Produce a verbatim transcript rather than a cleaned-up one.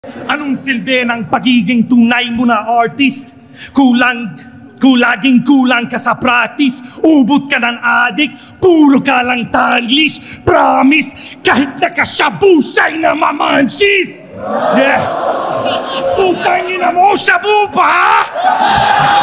Anong silbi ng pagiging tunay mo na artist? Kulang, kulaging kulang ka sa practice. Ubot ka ng adik, puro ka lang tanglis. Promise, kahit nakasabusay na mamansis. Yeah. Putangin na mo, sabu pa ha?